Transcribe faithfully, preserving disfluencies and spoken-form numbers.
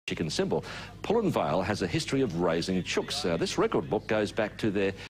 chicken symbol. Pullenvale has a history of raising chooks. Uh, this record book goes back to their